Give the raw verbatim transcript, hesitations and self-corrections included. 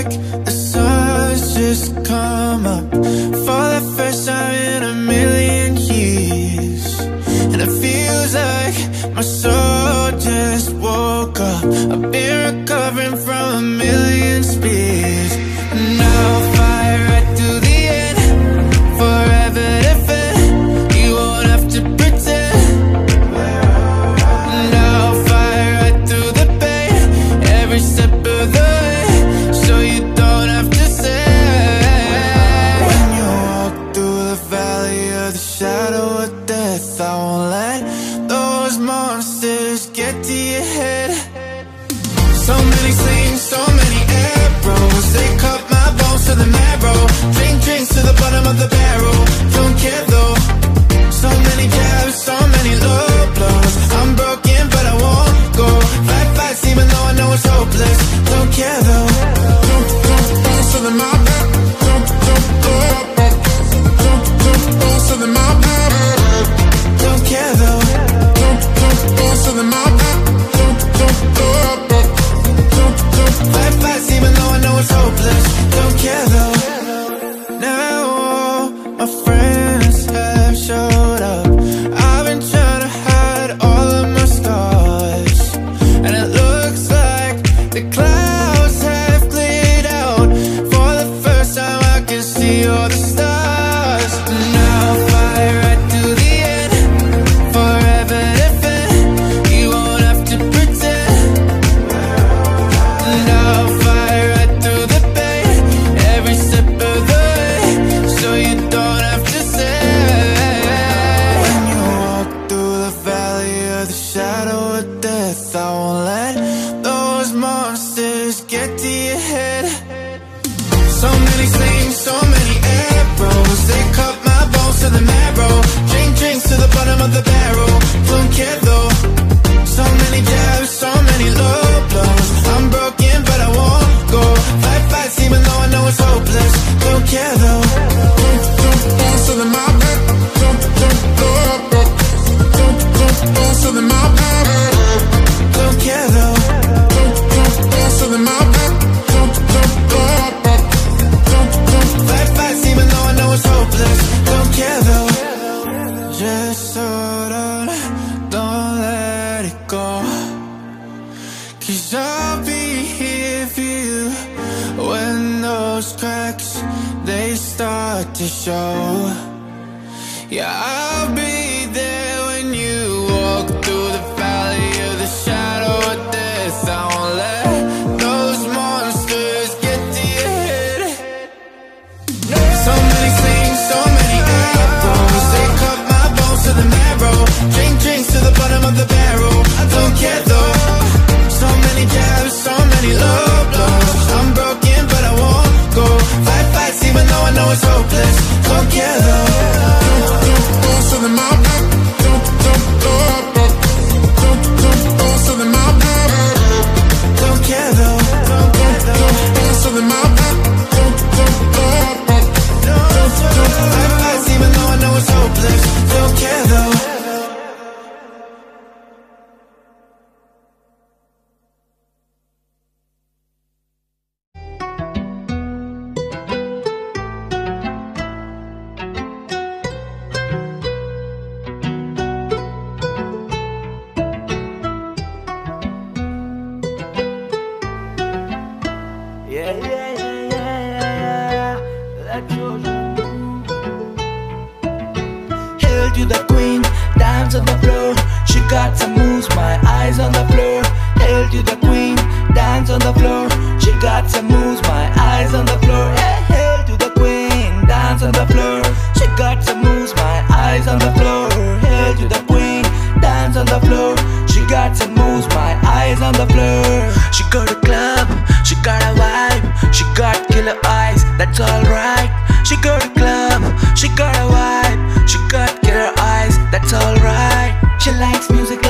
like the sun's just come up for the first time in a million years. And it feels like my soul just woke up. I've been recovering from a million spears. And now I'll fire right through the end, forever defend. You won't have to pretend. And I'll fire right through the pain, every step of the way, so you don't have to say. When you walk through the valley of the shadow of death, I won't let those monsters get to your head. So many slings, so many arrows, they cut my bones to the marrow. Drink drinks to the bottom of the barrel, don't care though. So many jabs, so many low blows. I'm broken but I won't go. Fight fights even though I know it's hopeless, don't care though. Don't, don't, bounce to the mob. Don't, don't, go up. Don't, don't, bounce to the mob. Don't care though. Don't, don't, bounce to the mob. Don't, don't, go up. Fight fights even though I know it's hopeless, don't care though. Now all my friends have showed up. I've been trying to hide all of my scars, and it looks like the clouds have cleared out. For the first time I can see all the stars. Now I'll fire right through the end, forever defend. You won't have to pretend. And I'll fire right through the pain, every step of the way, so you don't have to say. When you walk through the valley of the shadow of death, I won't let those monsters get to your head. So many slings, so many arrows, they cut my bones to the marrow. Drink drinks to the bottom of the barrel, don't care though. So many jabs, so many low blows. I'm broken but I won't go. Fight fights even though I know it's hopeless, don't care though. Don't, don't, bounce to the mob. Don't, don't, go up. Don't, don't, bounce to the mob. Don't care though. Don't, don't, bounce to the mob. Don't, don't, go up. Don't, don't, fight fights even though I know it's hopeless, don't care though. Just hold on, don't let it go, 'cause I'll be here for you when those cracks, they start to show. Yeah, I'll be there when you walk through the valley of the shadow of death. I won't let those monsters get to your head. So many slings, so many arrows, they cut my bones to the marrow. Drink drinks to the bottom of the barrel, I don't care though. So many jabs, so many low blows. I'm broken but I won't go. Fight fights even though I know it's hopeless, don't care though. Don't, don't, bounce to the mob. Don't, don't, go up. Don't, don't, bounce to the mob. Don't care though. Don't, don't, don't, bounce to the mob. Don't, don't, go up. Don't, don't, fight fights even though I know it's hopeless, don't care though. Yeah, yeah, yeah, yeah, yeah. Let's go. Hail to the queen, dance on the floor. She got some moves, my eyes on the floor. Hail to the queen, dance on the floor. She got some moves, my eyes on the floor. Hey, hail to the queen, dance on the floor. She got some moves, my eyes on the floor. Hail to the queen, dance on the floor. She got some moves, my eyes on the floor. She got a club, she got a vibe, she got killer eyes, that's alright. She got a club, she got a vibe, she got killer eyes, that's alright. She likes music